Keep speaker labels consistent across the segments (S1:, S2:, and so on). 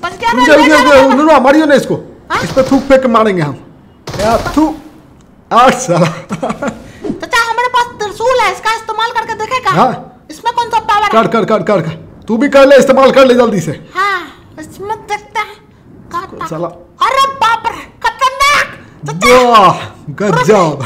S1: बच गया।
S2: नुनुआ मारियो ना इसको, इस पे थूक फेंक के मारेंगे हम यार। थू आठ साला।
S1: चाचा हमारे पास त्रिशूल है, इसका इस्तेमाल करके देखेगा।
S2: हाँ
S1: इसमें कौन सा पावर
S2: है? कर तू भी कर ले, इस्तेमाल कर ले जल्दी से।
S1: हाँ इसमें देखते हैं
S2: साला।
S1: अरे बाप रे खतरनाक।
S2: वाह गजब।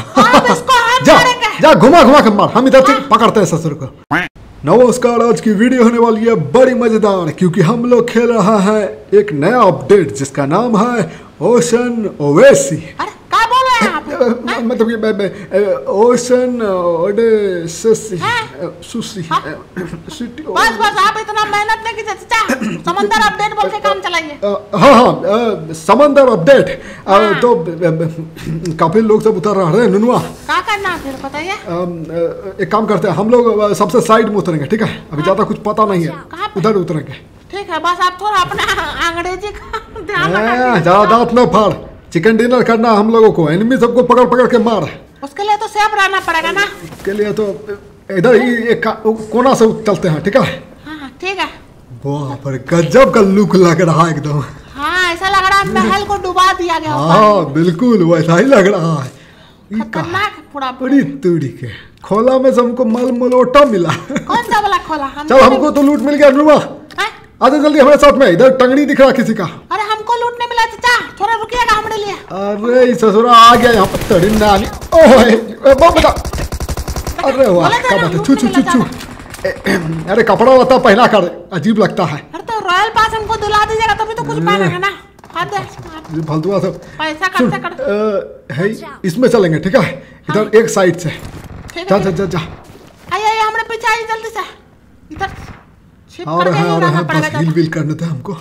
S2: जा घुमा के मार, हम इधर से पकड़ते हैं ससुर को। नमस्कार, आज की वीडियो होने वाली है बड़ी मजेदार, क्योंकि हम लोग खेल रहा है एक नया अपडेट जिसका नाम है ओशन ओवेसी।
S1: क्या बोल रहे हैं आप?
S2: मतलब कि ओशन ओडेसी सुसी सिटी।
S1: बस आप इतना मेहनत नहीं कीजिए चाचा, समंदर अपडेट बोल के काम चलाइए।
S2: हाँ समंदर अपडेट। तो काफी लोग सब उतर रहे हैं। नुनुआ
S1: क्या करना है फिर बताइए।
S2: एक काम करते हैं, हम लोग सबसे साइड में उतरेंगे, ठीक है? अभी ज्यादा कुछ पता नहीं है, उधर उतरेंगे।
S1: ठीक है, बस आप थोड़ा अपना अंग्रेजी का ध्यान रखना।
S2: ज्यादा दांत न फाड़, चिकन डिनर करना हम लोगों को, एनिमी सबको पकड़ के मार।
S1: उसके लिए तो सेफ रहना पड़ेगा ना।
S2: उसके लिए तो इधर ही एक कोना से चलते हैं, ठीक है?
S1: हाँ ठीक है।
S2: बाप रे गजब का लुक लग रहा है एकदम।
S1: हाँ ऐसा लग रहा है महल को डुबा दिया गया।
S2: हाँ बिल्कुल वैसा ही लग रहा है।
S1: खतरनाक पूरा।
S2: बड़ी तूड़ी के खोला में से हमको माल मलोटा मिला।
S1: कौन सा वाला खोला?
S2: चल हमको तो लूट मिल गया। नुनुआ आजा जल्दी हमारे साथ में, इधर टंगड़ी दिख रहा किसी का।
S1: अरे हमको लूट नहीं मिला चाचा, थोड़ा रुकिएगा हमारे लिए।
S2: अरे ससुरा आ गया यहाँ पर तड़ी नानी। ओए बता। अरे वाह क्या बात है। छू अरे कपड़ा वता पहना कर, अजीब लगता है।
S1: अरे तो रॉयल पास हमको दिला दीजिएगा तभी तो कुछ पाएगा ना।
S2: फालतू सब
S1: पैसा खर्चा कर
S2: है, इसमें चलेंगे ठीक है? इधर एक साइड से जा।
S1: आइए हमारे पीछे आइए जल्दी से। इधर
S2: और बस हिल करने थे हमको।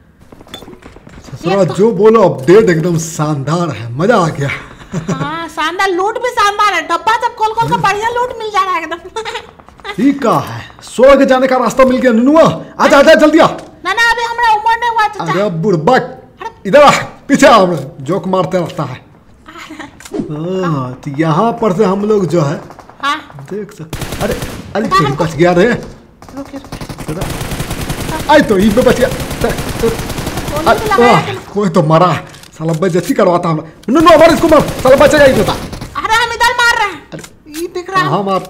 S2: ससुरा जो बोलो अपडेट एकदम शानदार है, मजा आ गया।
S1: हाँ शानदार, लूट भी शानदार है। डब्बा सब खोल के बढ़िया लूट मिल जा रहा है एकदम।
S2: ठीक है, स्वर्ग जाने का रास्ता मिल गया। नुनुआ आजा जल्दी आ।
S1: ना अभी हमारा उम्र नहीं हुआ चाचा।
S2: अरे बुढ़बा इधर आ, पीछे आ, जोक मारते रहता है। तो यहाँ पर से हम लोग जो है देख सकते। अरे बच गया रे। आई तो पे बच गया। कोई तो मरा साला, बेइज्जती करवाता हम। नो मार इसको, मार साला, बचेगा ही तो।
S1: अरे हम इधर मार रहे हैं, ये दिख रहा है।
S2: हाँ मार।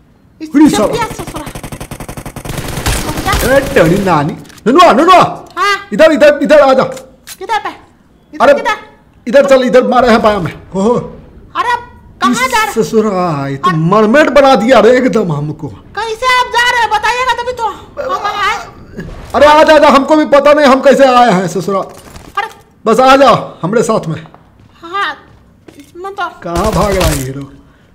S2: टड़ी नानी। नुनुआ इधर आ जा।
S1: किधर पे?
S2: अरे इधर चल, इधर मारे हैं बाया में। हो
S1: अरे कहाँ जा रहे?
S2: ससुरा ये तो मरमेड बना दिया रे एकदम हमको।
S1: कैसे आप जा रहे हैं बताइएगा तभी तो।
S2: अरे आ जा, हमको भी पता नहीं हम कैसे आए हैं ससुरा। बस आ जा हमारे साथ में।
S1: हाँ इसमें तो
S2: कहाँ भाग रहा है हीरो?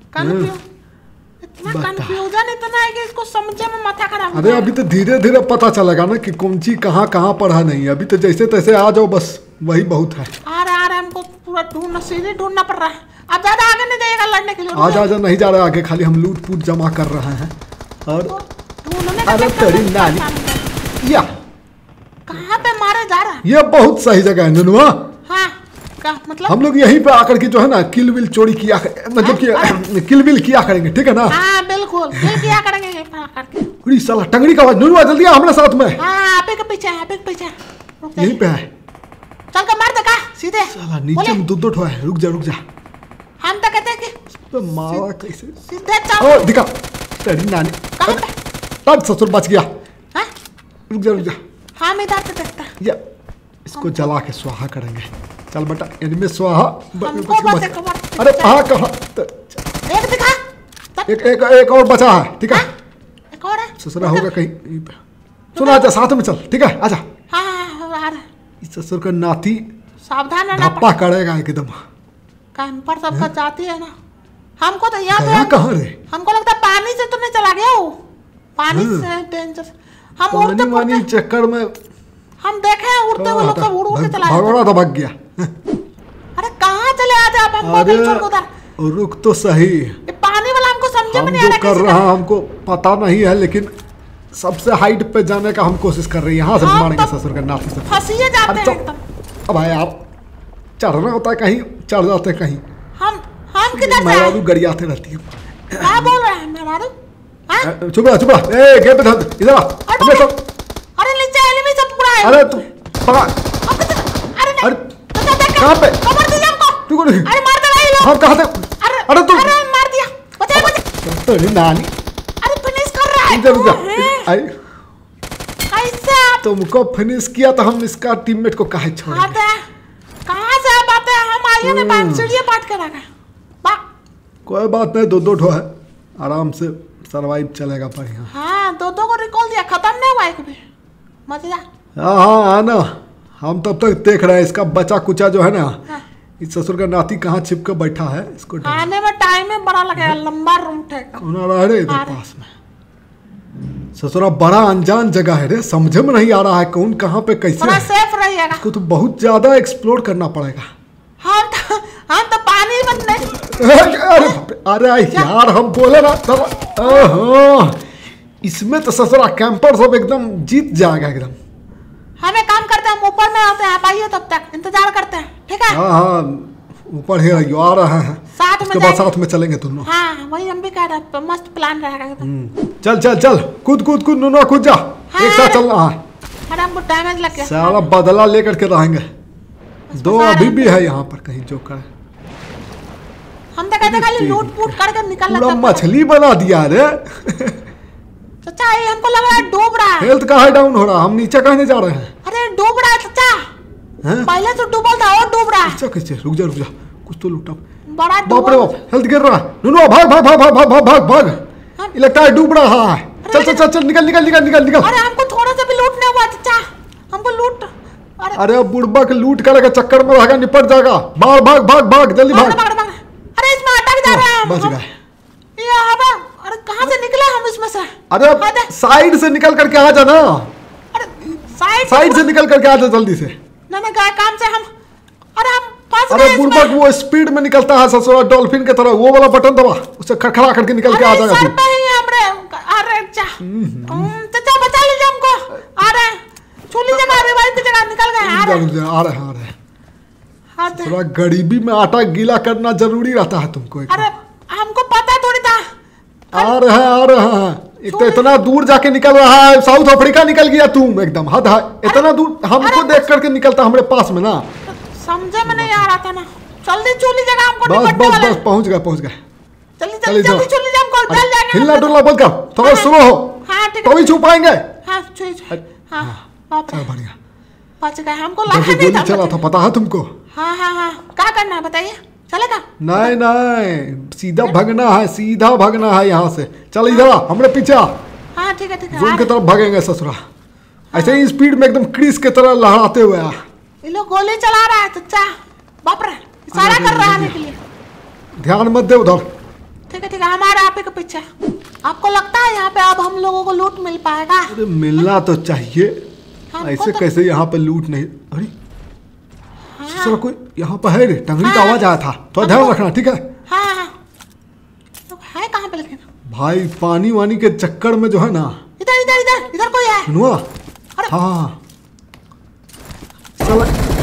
S1: कंफ्यूजन इतना है कि इसको समझने में माथा खराब।
S2: अरे अभी तो धीरे धीरे पता चलेगा ना कि कौन चीज कहाँ पर है। नहीं अभी तो जैसे तैसे आ जाओ, बस वही बहुत है।
S1: आ रहा हमको पूरा ढूंढना पड़ रहा है। अब ज्यादा आगे नहीं जाइएगा लड़ने के लिए।
S2: आजा नहीं जा रहा आगे, खाली हम लूट पूट जमा कर रहे हैं। और
S1: अरे
S2: तेरी नानी या
S1: कहाँ पे मारे जा रहा है?
S2: ये बहुत सही जगह है नुनुआ।
S1: हाँ क्या मतलब?
S2: हम लोग यहीं पे आकर के जो है ना किल विल चोरी किया, मतलब कि किल विल किया करेंगे, ठीक है ना?
S1: हाँ बिल्कुल किल किया करेंगे यहीं पे आकर के।
S2: पूरी साला टंगड़ी का आवाज। नुनुआ जल्दी आ हमारे साथ में।
S1: हाँ आप के पीछे
S2: यहीं पे है।
S1: चल के मार दे का सीधे।
S2: साला नीचे में दो ठो है। रुक जा
S1: हम तो कहते हैं कि
S2: मारा कैसे
S1: सीधे चल।
S2: ओ दिखा तेरी नानी। तब ससुर बच गया। रुक जा।
S1: हम इधर से देखता
S2: या इसको जला के स्वाहा करेंगे। चल बेटा, इनमें स्वाहा। अरे कहाँ
S1: एक दिखा।
S2: एक और बचा है, ठीक है?
S1: एक और है।
S2: ससुरा होगा कहीं। सुना आजा साथ में चल, ठीक है? आजा।
S1: हाँ
S2: ससुर का नाती
S1: सावधान रहना
S2: धप्पा करेगा एकदम।
S1: पर सबका जाती है ना। हमको तो यहाँ
S2: कहाँ रे?
S1: हमको लगता है पानी से तो नहीं चला गया वो। पानी से डेंजर। हम उड़ते
S2: चक्कर में
S1: हम देखे हैं उड़ते हुए लोग सब उड़ के चला
S2: भगोड़ा तो भाग गया।
S1: अरे कहाँ चले आते आप? हमको
S2: रुक तो सही।
S1: पानी वाला हमको समझ में नहीं आ रहा
S2: कर रहा हमको पता नहीं है, लेकिन सबसे हाइट पे जाने का हम कोशिश कर रहे हैं। यहाँ से मारेंगे ससुर का नाती से।
S1: फंसिए जाते हैं एकदम।
S2: अब भाई आप चढ़ना होता है, कहीं चढ़ जाते हैं कहीं।
S1: हम किधर से
S2: मेहरारू गरियाते रहती है।
S1: क्या बोल रहे हैं मेहरारू?
S2: चुप रहा। ए गेट पे इधर आ।
S1: अरे नीचे एनिमी सब पूरा है।
S2: अरे तू पकड़।
S1: अरे नहीं।
S2: अरे
S1: चाचा देख
S2: कहाँ पे?
S1: कमर दीजिए हमको।
S2: तू कौन है?
S1: अरे मार दे रहा है
S2: हम कहाँ से? अरे तू
S1: अरे मार दिया। बचा
S2: तेरी नानी।
S1: अरे फिनिश कर रहा है।
S2: रुक जा। अरे
S1: कैसे आप?
S2: तुमको फिनिश किया तो हम इसका टीममेट को काहे छोड़ेंगे?
S1: कहाँ से आप आते हैं? हम आइए ना बैंक सीढ़ियाँ पाट के रखा।
S2: कोई बात नहीं, 2-2 ठो है, आराम से सरवाइव चलेगा बढ़िया।
S1: हाँ 2-2 को रिकॉल दिया, खत्म नहीं हुआ एक भी। मजेदार।
S2: हाँ आना, हम तब तक देख रहे हैं इसका बचा कुचा जो है ना।
S1: हाँ।
S2: इस ससुर का नाती कहाँ छिप कर बैठा है, इसको
S1: आने में टाइम है बड़ा लगेगा, लंबा रूट है।
S2: रह रे इधर पास में। ससुरा बड़ा अनजान जगह है रे, समझ में नहीं आ रहा है कौन कहाँ पे कैसे
S1: थोड़ा
S2: है।
S1: सेफ रहिएगा।
S2: इसको तो बहुत ज्यादा एक्सप्लोर करना पड़ेगा।
S1: हम तो पानी में नहीं।
S2: अरे यार हम बोले ना तब। इसमें तो ससुरा कैंपर सब एकदम जीत जाएगा एकदम।
S1: हम एक काम करते हैं, हम ऊपर में आते हैं, आप आइए तब तक इंतजार करते हैं, ठीक है?
S2: हाँ ऊपर ही रहियो, आ रहा है
S1: साथ में
S2: उसके बाद साथ में चलेंगे दोनों।
S1: हाँ वही हम भी कह रहे हैं, मस्त प्लान रहेगा एकदम।
S2: चल चल चल, कूद कूद कूद, नुनवा कूद जा। एक साथ चलना है।
S1: अरे हमको डैमेज लग गया।
S2: सारा बदला लेकर के रहेंगे। 2 अभी भी है यहाँ पर कहीं जो कर।
S1: हम तो कहते खाली लूट पूट करके निकल
S2: पूरा मछली बना दिया रे।
S1: चाचा ये हमको लग रहा है डूब रहा है।
S2: हेल्थ कहाँ डाउन हो रहा है, हम नीचे कहने जा रहे हैं।
S1: अरे डूब रहा है चाचा। पहले तो डूबल था और डूब रहा है।
S2: अच्छा कैसे? रुक जा कुछ तो लूटा।
S1: बड़ा
S2: बाप रे बाप, हेल्थ गिर रहा है। नुनवा भाग भाग भाग भाग भाग भाग भाग। ये लगता है डूब रहा है। चल चल चल चल, निकल निकल निकल निकल निकल।
S1: अरे हमको थोड़ा सा भी लूट नहीं हुआ चाचा, हमको लूट।
S2: अरे बुढ़बा के लूट करने के चक्कर में रहेगा, निपट जाएगा। भाग भाग भाग भाग, जल्दी भाग।
S1: अरे इसमें अटक जा रहा है।
S2: बच गए।
S1: अरे कहाँ से निकले हम इसमें से?
S2: अरे साइड से निकल करके आ जाना।
S1: अरे
S2: साइड से निकल करके आ जा जल्दी से।
S1: ना गए काम से हम। अरे हम फंस गए।
S2: अरे बुढ़बा वो स्पीड में निकलता है ससुरा, डॉल्फिन के तरह। वो वाला बटन दबा, उससे खड़खड़ा करके निकल के आ जाएगा तू।
S1: अरे चाचा बचा लीजिए हमको। अरे छू लीजिए, रिवाइव की जगह निकल गए।
S2: आ रहे थोड़ा गरीबी में आटा गीला करना जरूरी रहता है तुमको।
S1: अरे हमको पता थोड़ी था।
S2: आ रहे हैं। एक तो इतना दूर जाके निकल रहा है, साउथ अफ्रीका निकल गया तुम एकदम। हद है, इतना दूर हमको देख करके निकलता हमारे पास में ना।
S1: समझे में नहीं आ रहा था ना। जल्दी छू लीजिएगा हमको।
S2: बस पहुंच गए।
S1: जल्दी छू लीजिए हमको, डल जाएंगे।
S2: हिलना डुलना बंद कर, थोड़ा स्लो हो।
S1: हाँ ठीक है,
S2: तभी छू पाएंगे।
S1: हाँ छू। हाँ
S2: बढ़िया,
S1: बच गए। हमको लगा नहीं था।
S2: चला था पता है तुमको?
S1: हाँ क्या करना है बताइए, चलेगा?
S2: नहीं सीधा भागना है, सीधा भागना है यहाँ से। चल इधर आ, हमरे पीछे आ।
S1: हाँ ठीक है
S2: जोन की तरफ भागेंगे ससुरा। ऐसे ही स्पीड में एकदम क्रिस की तरह लहराते हुए आ।
S1: ये लोग गोली चला रहा है चाचा। बाप रे, इशारा कर रहा है आने के लिए।
S2: ध्यान मत दे उधर।
S1: ठीक है हमारे आप ही के पीछे। आपको लगता है यहाँ पे अब हम लोगों को लूट मिल पाएगा?
S2: अरे मिलना तो चाहिए, ऐसे तो कैसे यहाँ पे लूट नहीं। अरे ससुरा कोई यहाँ पे है रे, टंगड़ी का आवाज आया था, थोड़ा ध्यान रखना ठीक है?
S1: हाँ तो है कहाँ पे लेकिन?
S2: भाई पानी वानी के चक्कर में जो है ना।
S1: इधर कोई है।
S2: सुनुआ। हाँ चल,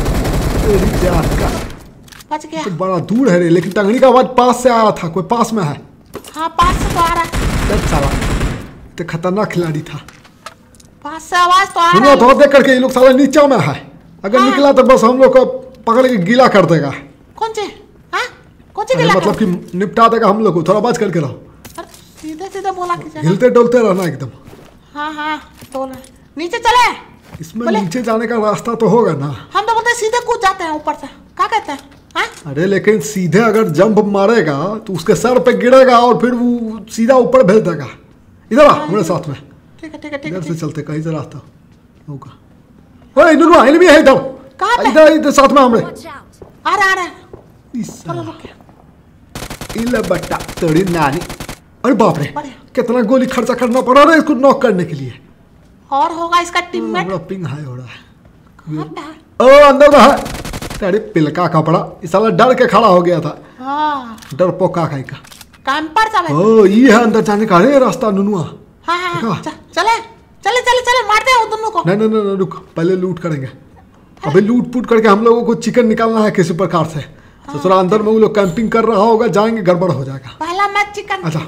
S1: बच गया।
S2: तो बड़ा दूर है रे, लेकिन टंगड़ी का आवाज पास से आ रहा था। कोई पास में है?
S1: हाँ पास से तो आ रहा है।
S2: साला तो खतरनाक खिलाड़ी था।
S1: पास से आवाज तो आ रहा है।
S2: थोड़ा देख करके ये लोग साला नीचे में है। अगर निकला तो बस हम लोग को पकड़ के गीला कर देगा।
S1: कौन सी? कौन सी गीला?
S2: मतलब कि निपटा देगा हम लोग को। थोड़ा बच करके रहो।
S1: सीधे बोला कि
S2: हिलते डोलते रहना एकदम।
S1: हाँ डोल रहे। नीचे चले।
S2: इसमें नीचे जाने का रास्ता तो होगा ना?
S1: हम तो बोलते सीधे कूद जाते हैं ऊपर से, क्या कहते हैं?
S2: अरे लेकिन सीधे अगर जंप मारेगा तो उसके सर पे गिरेगा और फिर वो सीधा ऊपर भेज देगा। इधर आ हमारे साथ में। ठीक है इधर से चलते, कहीं से रास्ता होगा। ओए नुनवा, एनिमी है इधर।
S1: कहां पे?
S2: इधर साथ में हमरे।
S1: आ रहा
S2: इल्ला बट्टा तोड़ी नानी। अरे बाप रे, कितना गोली खर्चा करना पड़ा रहा है इसको नॉक करने के लिए।
S1: और होगा इसका टीममेट।
S2: बड़ा पिंग हाई हो रहा है। ओ अंदर रहा। तेरे पिलका कपड़ा, इस साला डर के खड़ा हो गया था।
S1: हाँ
S2: डर पोका खाई का
S1: कैंपर सब है।
S2: ओ ये है अंदर जाने का रे रास्ता नुनुआ।
S1: हाँ चले मारते हैं दोनों को।
S2: नहीं रुक, पहले लूट करेंगे। अभी लूट पूट करके हम लोगों को चिकन निकालना है किसी प्रकार से। ससुरा अंदर में वो लोग कैंपिंग कर रहा होगा, जाएंगे गड़बड़ हो जाएगा।
S1: पहला मैच चिकन।
S2: अच्छा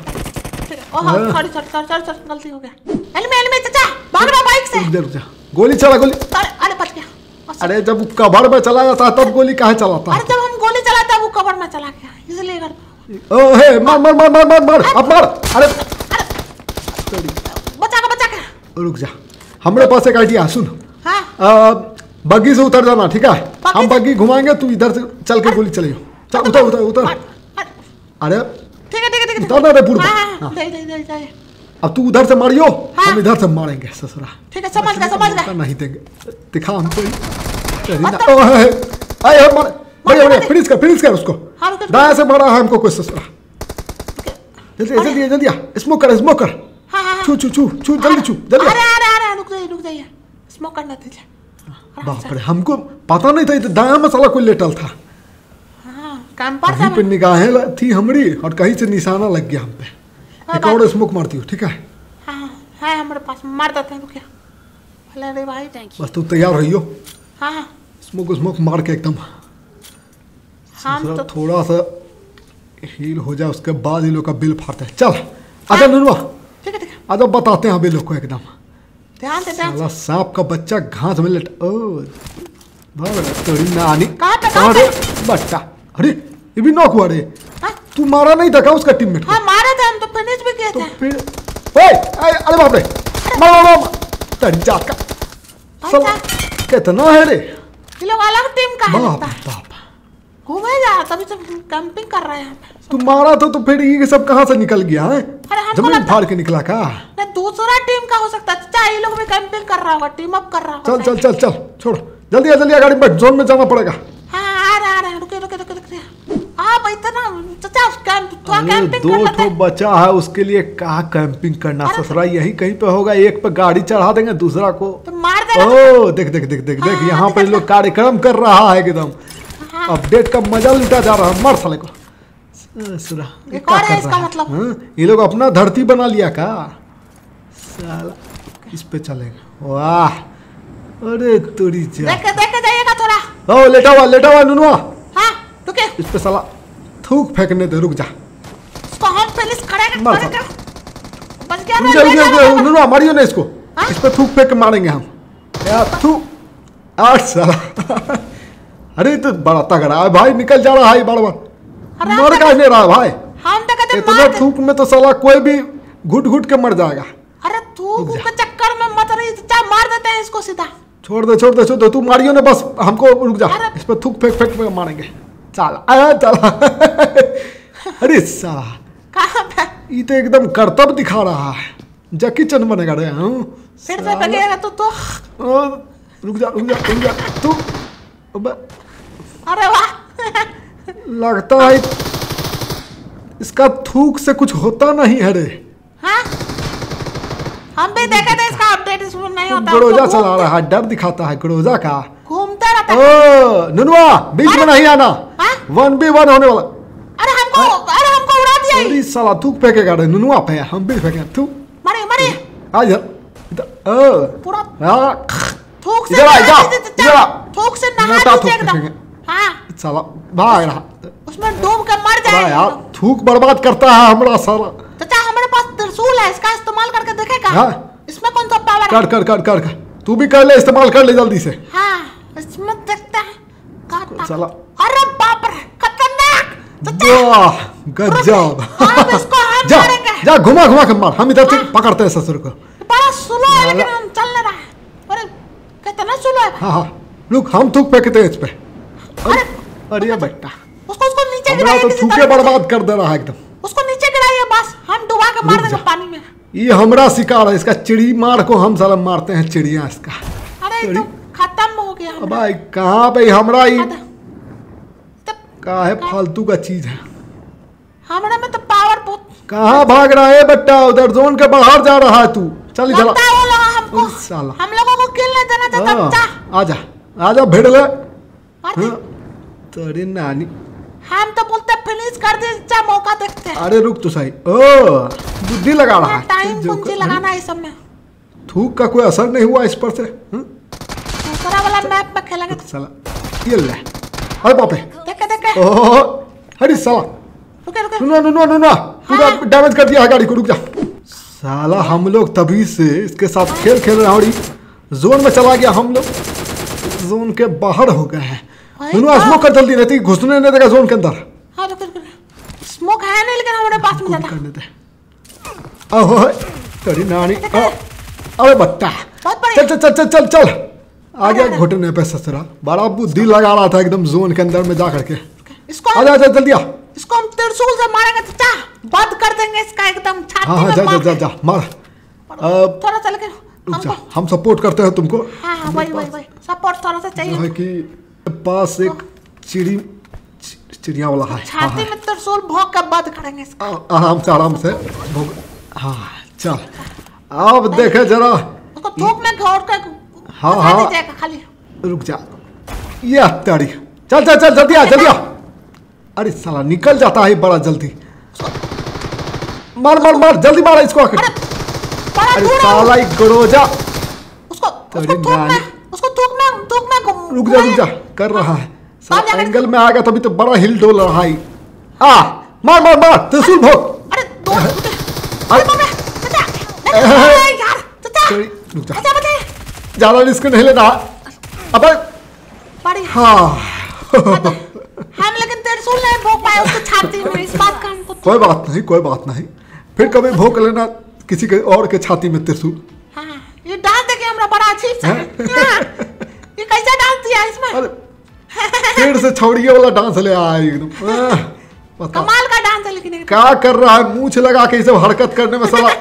S1: सॉरी गलती हो गया। एनिमी चाचा भाग रहा बाइक से।
S2: रुक जा, गोली चला गोली।
S1: अरे बच गया।
S2: अरे जब वो कवर में चला जाता है तब गोली काहे चलाता है?
S1: अरे जब हम गोली चलाते हैं वो कवर में चला गया इसलिए कर।
S2: ओ हे मार मार मार मार मार मार अब मार। अरे
S1: बचा के
S2: रुक जा, हमारे पास एक आइडिया सुन।
S1: हाँ
S2: बग्गी से उतर जाना, ठीक है? हम बग्गी घुमाएंगे, तू इधर से चल के गोली चलियो। चल उतर उतर उतर। अरे
S1: ठीक है
S2: उतर रे पूर्व। अब तू उधर से मारियो, हम इधर से मारेंगे ससुरा।
S1: ठीक है समझ गया
S2: नहीं देंगे, दिखा हमको। आए मार, बढ़िया फिनिश कर उसको। दाएं से मारा है हमको कोई ससुरा। जल्दी स्मोक कर। छू जल्दी छू जल्दी।
S1: अरे रुक जाइए, स्मोक करना था।
S2: बाप रे, हमको पता नहीं था दाया में साला कोई लेटल था। कहीं पे निगाहें थी हमारी और कहीं से निशाना लग गया हम पे। एक और स्मोक मारती हूँ, ठीक है?
S1: हाँ हमारे पास मार देते हैं, रुकिया। अरे भाई
S2: बस तू तैयार रहियो।
S1: हाँ
S2: स्मोक मार के एकदम तो थोड़ा सा हील हो जाए, उसके बाद ये लोग का बिल फाड़ते हैं। चल आजा नुनवा,
S1: ठीक है
S2: आजा बताते हैं अभी लोग को एकदम।
S1: ध्यान से
S2: सांप का बच्चा घास में लेट। तेरी नानी बट्टा। अरे ये भी नॉक हुआ रे। तू मारा नहीं था उसका टीममेट?
S1: हाँ मारा था, हम तो फिनिश भी किए थे।
S2: फिर अरे बाप रे, मार तेरी जात का साला कितना है रे।
S1: ये लोग अलग टीम का है।
S2: बाप
S1: घूमे जा, तभी सब कैंपिंग कर रहे हैं।
S2: तू मारा था तो फिर ये सब कहाँ से निकल गया है? जमीन फाड़ के निकला का?
S1: नहीं दूसरा टीम का हो सकता है चाचा, ये लोग भी कैंपिंग कर रहा होगा, टीम अप कर रहा होगा।
S2: चल छोड़, जल्दी गाड़ी में जोन में जाना पड़ेगा।
S1: हाँ आ रहे रुके आप इतना चाचा कैंपिंग
S2: दो ठो बचा है, उसके लिए कहाँ कैंपिंग करना ससुरा? यही कहीं पे होगा, एक पे गाड़ी चढ़ा देंगे, दूसरा को
S1: तो मार देगा।
S2: ओ देख यहाँ पे लोग कार्यक्रम कर रहा है एकदम। अपडेट का मजा लुटा जा रहा है। मर साले को ससुरा।
S1: एक और है इसका मतलब।
S2: ये लोग अपना धरती बना लिया का साला। इस पे चलेगा। वाह अरे तोरी
S1: देख जाइएगा थोड़ा।
S2: ओ लेटा हुआ नुनुआ।
S1: हाँ रुके,
S2: इस पे साला थूक फेंकने दे। रुक जा,
S1: इसको हम फिनिश करेंगे। बच गया
S2: नुनुआ, मारियो ना इसको। इस पे थूक फेंक के मारेंगे हम यार। थू आठ साला। अरे तो बड़ा तगड़ा है भाई, निकल जा रहा है बार मर का नहीं रहा भाई।
S1: हम तो कहते
S2: इतना थूक में तो साला कोई भी घुट के मर जाएगा।
S1: अरे थूक के चक्कर में मत रही, मार देते हैं इसको सीधा।
S2: छोड़ दे तू मारियो ना बस हमको। रुक जा, इस पर थूक फेंक मारेंगे। चला अरे साला
S1: कहाँ पे?
S2: ये तो एकदम कर्तव्य दिखा रहा है। जैकी चैन बनेगा रे।
S1: फिर से बगेगा तो
S2: रुक जा तू।
S1: अरे वाह
S2: लगता है इसका थूक से कुछ होता नहीं है रे।
S1: हाँ हम भी देखे थे इसका अपडेट, इसमें नहीं होता।
S2: गड़ोजा चला रहा है, डर दिखाता है गड़ोजा का।
S1: घूमता रहता है।
S2: नुनुआ बीच में नहीं आना। 1v1 होने वाला।
S1: अरे हमको उड़ा दिया।
S2: अरे साला थूक फेंकेगा रे नुनुआ पे, हम भी फेंकेंगे। थू
S1: मारे
S2: आ इधर
S1: पूरा
S2: थूक से
S1: नहा एकदम। हाँ
S2: साला भाग रहा,
S1: उसमें डूब के मर जाएगा
S2: यार। थूक बर्बाद करता है हमारा साला।
S1: चाचा हमारे पास त्रिशूल है, इसका इस्तेमाल करके देखेगा। इसमें कौन सा पावर है?
S2: कर तू भी कर ले, इस्तेमाल कर ले जल्दी से।
S1: हाँ इसमें देखते हैं
S2: साला।
S1: अरे बाप रे खतरनाक।
S2: गजब।
S1: जा
S2: घुमा के मार, हम इधर से पकड़ते हैं ससुर को।
S1: बड़ा स्लो है लेकिन हम चल नहीं रहा है। अरे कितना स्लो है।
S2: हाँ रुक, हम थूक फेंकते हैं इस पे। अरे बेटा
S1: उसको नीचे गिराइए।
S2: तो थूके बर्बाद कर दे रहा है एकदम।
S1: उसको नीचे गिराइए, बस हम डुबा के मार देंगे पानी में।
S2: ये हमरा शिकार है, इसका चिड़ी मार को हम साला मारते हैं चिड़िया इसका।
S1: अरे तो खत्म हो गया।
S2: अब भाई कहाँ पे हमरा का है फालतू का चीज है।
S1: हमारे में तो पावर बहुत।
S2: कहाँ भाग रहा है बेटा? उधर जोन के बाहर जा रहा है तू। चल इधर
S1: साला। हम लोगों को किल नहीं देना चाहता।
S2: आजा भिड़ ले। तेरी नानी।
S1: हम तो बोलते फिनिश कर दे, अच्छा मौका देखते हैं।
S2: अरे रुक तो सही। बुद्धि लगा रहा है।
S1: टाइम पूंजी लगाना है सब में।
S2: थूक का कोई असर नहीं हुआ इस पर से।
S1: दूसरा वाला मैप में खेलेंगे
S2: साला। ये ले। अरे बाप रे।
S1: देखे
S2: ओह अरे साला।
S1: रुके
S2: नुनुआ पूरा डैमेज कर दिया है गाड़ी को। रुक जा साला। हम लोग तभी से इसके साथ खेल रहे हैं और जोन में चला गया। हम लोग जोन के बाहर हो गए हैं।
S1: भाई,
S2: स्मोक कर जल्दी, नहीं घुसने नहीं देगा जोन के अंदर।
S1: हाँ रुक स्मोक है नहीं लेकिन हमारे पास में ज्यादा
S2: करने दे। ओहो तेरी नानी। अरे बट्टा चल चल चल चल चल चल आ गया घुटने पे ससुरा। बड़ा बुद्धि लगा रहा था एकदम जोन के अंदर में जा करके।
S1: इसको
S2: आजा आजा जल्दी आ।
S1: इसको हम त्रिशूल से मारेंगे चाचा, बंद कर देंगे इसका एकदम छाती
S2: हाँ हाँ
S1: में
S2: जा
S1: मार
S2: जा जा जा मार।
S1: थोड़ा सा लेकिन
S2: रुक जा, हम सपोर्ट करते हैं तुमको।
S1: हाँ हाँ वही सपोर्ट थोड़ा सा
S2: जो
S1: चाहिए
S2: है कि पास एक चिड़िया वाला है।
S1: छाती में त्रिशूल भोंक के बंद करेंगे इसका।
S2: आराम से भोग। हाँ चल अब देखे जरा
S1: उसको धूप में घोर कर
S2: हाँ
S1: फंसा
S2: हाँ
S1: दीजिएगा खाली।
S2: रुक जा ये ताड़ी। चल चल चल जल्दी आ जल्दी आ। अरे साला निकल जाता है बड़ा जल्दी। मार मार मार जल्दी मार इसको आके। अरे साला एक गड़ोजा।
S1: उसको धूप में
S2: रुक जा कर रहा है। साला एंगल में आ गया तभी तो बड़ा हिल डोल रहा है। आ मार मार मार त्रिशूल भोग।
S1: अरे
S2: रुक जा ज्यादा रिस्क नहीं लेना। अब हाँ
S1: हम लेकिन त्रिशूल नहीं भोग पाए उसको छाती में, इस बात का हमको
S2: कोई बात नहीं फिर कभी भोग लेना किसी के और के छाती में त्रिशूल।
S1: हाँ ये डांस देखे हमरा बड़ा अजीब सा ये कैसा डांस दिया इसमें।
S2: अरे पेड़ से छौड़िए वाला डांस ले आया एकदम
S1: कमाल का डांस है। लेकिन
S2: क्या कर रहा है मूंछ लगा के सब हरकत करने में साला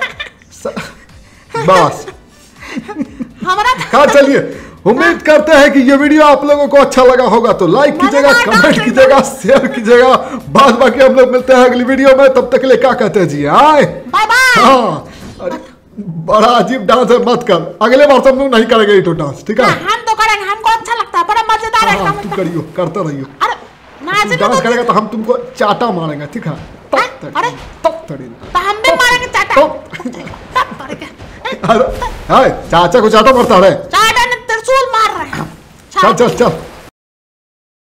S2: बस
S1: हमारा
S2: क्या। चलिए उम्मीद करते हैं कि ये वीडियो आप लोगों को अच्छा लगा होगा तो लाइक कीजिएगा, कमेंट कीजिएगा, शेयर कीजिएगा। बाद बाकी हम लोग मिलते हैं अगली वीडियो में। तब तक के लिए क्या कहते हैं जी आए
S1: बाय बाय।
S2: हाँ अरे बड़ा अजीब डांस है मत कर। अगले बार सब लोग नहीं करेंगे ये डांस ठीक है।
S1: हम तो करेंगे, हमको अच्छा लगता है, बड़ा मजेदार है।
S2: हाँ तू करियो करता रहियो।
S1: अरे
S2: डांस करेगा तो हम तुमको चाटा मारेंगे ठीक है।
S1: अरे तो हम भी मारेंगे चाटा।
S2: अरे चाचा को चाटा मारता है।
S1: चाटा ने त्रिशूल मार रहे हैं।
S2: चल चल चल